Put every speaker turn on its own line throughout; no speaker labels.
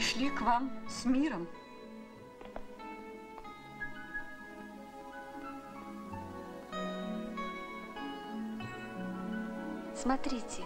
пришли к вам с миром.
Смотрите.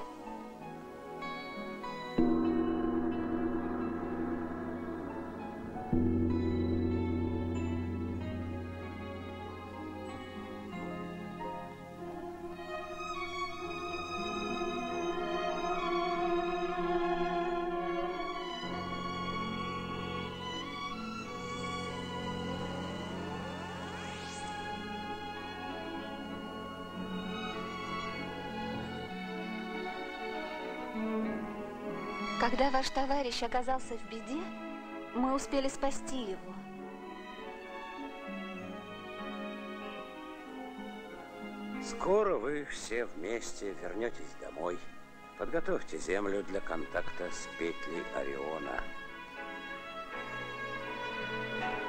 Когда ваш товарищ оказался в беде, мы успели спасти его.
Скоро вы все вместе вернетесь домой. Подготовьте землю для контакта с петлей Ориона.